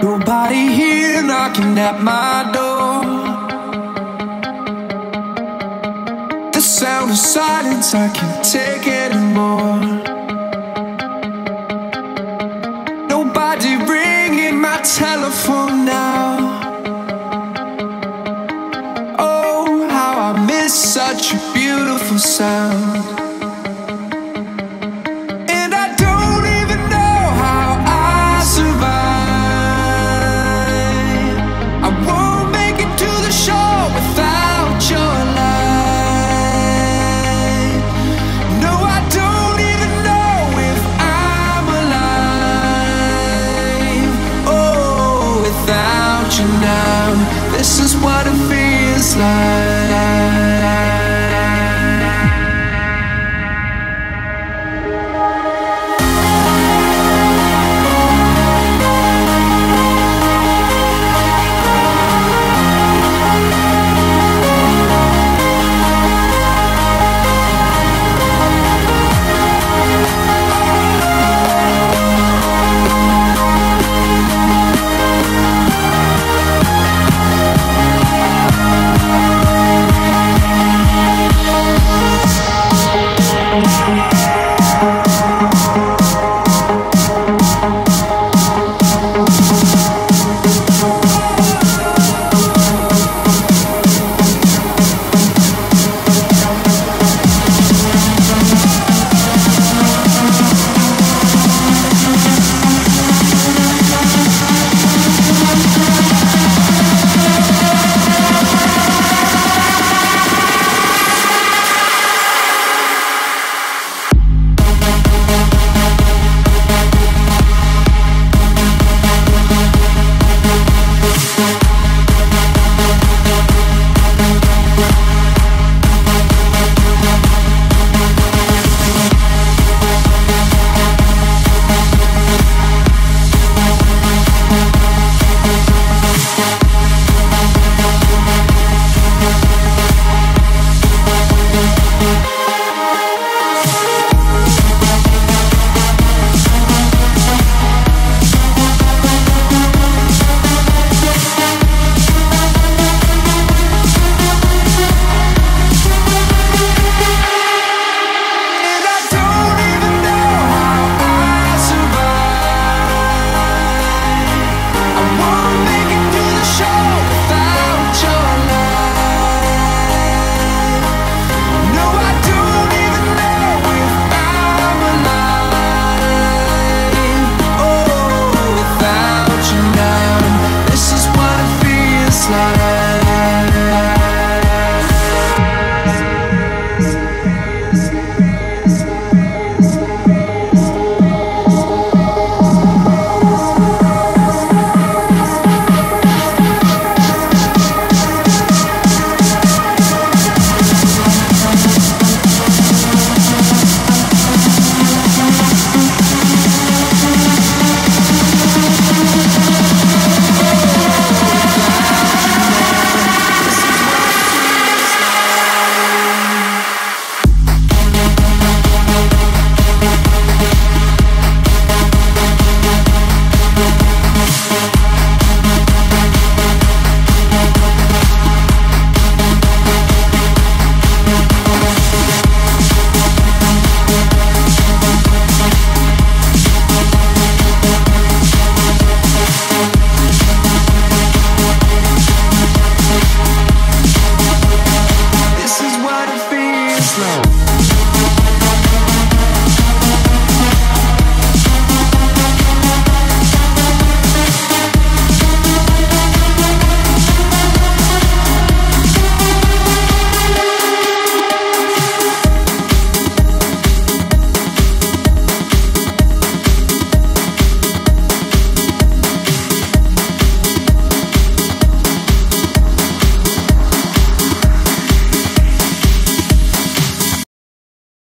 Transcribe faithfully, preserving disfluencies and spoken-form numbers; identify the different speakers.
Speaker 1: Nobody here knocking at my door. The sound of silence, I can't take anymore. Nobody ringing my telephone now. Oh, how I miss such a beautiful sound. And I don't even know how I survive. I won't make it to the shore without your light. No, I don't even know if I'm alive. Oh, without you now, this is what it feels like.